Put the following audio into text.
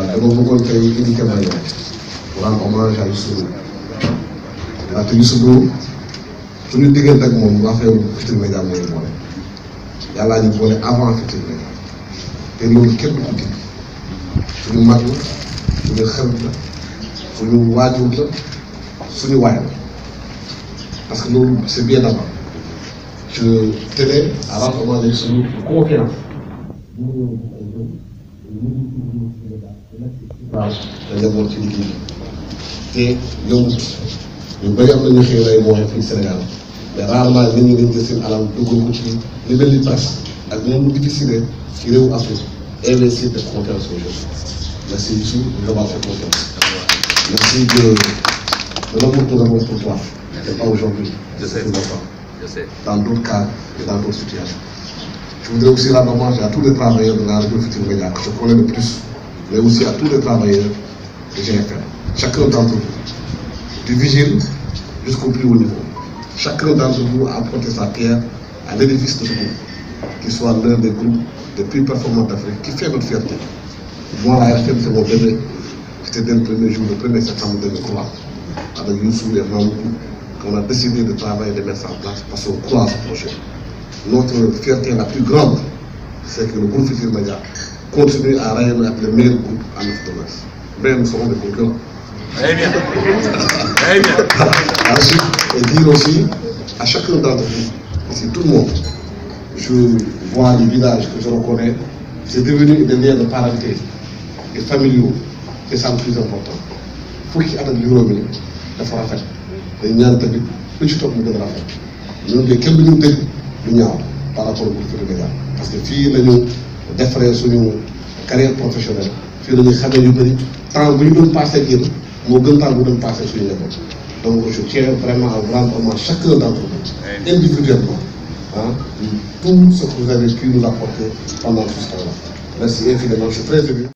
dama bëggoon tey indiqué ma ñëw pour rendre hommage à Youssou Ndour. ndaxte Youssou Ndour suñu diggante ak moom affaire Futurs Médias mooy boole yàllaa ñu boole avant Futurs Médias te loolu kenn du ko dindi suñu mag la suñu xarit la suñu waajur la suñu waay la parce que loolu c'est bien d'abord. Je tenais à rendre hommage à Youssou Ndour pour confiance. waaw dañ demoon ci liggéey bi te yombut ñu bëri am nañu xëy na mooy fii Sénégal mais rarement nit ñi dañ jël seen alal duggal ko ci li mel ni presse ak ñoom mu difficile ci réewu Afrique investir de confiance aux jeunes. Merci Youssou de nous avoir fait confiance. Merci de l'amour que nous avons pour toi. C'est pas aujourd'hui, c'est pour longtemps. Dans d'autres cas et dans d'autres situations. Je voudrais aussi rendre hommage à tous les travailleurs de la radio Futurs Médias que je connais le plus, mais aussi à tous les travailleurs de GFM. Chacun d'entre vous, du vigile jusqu'au plus haut niveau. Chacun d'entre vous a apporté sa pierre à l'édifice de ce groupe, qui soit l'un des groupes les plus performants d'Afrique, qui fait notre fierté. Moi, la RFM, c'est mon bébé. C'était dès le premier jour, le 1er septembre 2003, avec Youssou et Mamoudou, qu'on a décidé de travailler et de mettre ça en place parce qu'on croit à ce projet. Notre fierté la plus grande, c'est que le groupe Futurs Médias continue à rayonner avec le meilleur groupe en Afrique de l'Ouest. Mais nous serons des concurrents. Très bien. Très bien. Ensuite, et dire aussi à chacun d'entre vous, ici tout le monde, je vois les villages que je reconnais, c'est devenu des liens de parenté et familiaux, c'est ça le plus important. Il faut qu'il y ait des juróomi dafa rafet dañ ñaan tamit lu ci topp mu gën a rafet ñun de kenn duñu dégg lu ñaaw par rapport au Futurs Médias parce que fii lañu defaree suñu carrière professionnelle fii la ñuy xamee yu bëri temps bu ñu doon passé ak yéen moo gën temps bu doon passé suñu njaboot donc je tiens vraiment à vous rendre hommage chacun d'entre vous individuellement tout ce que vous avez pu nous apporter pendant tout ce temps-là. Merci infiniment, je suis très ému.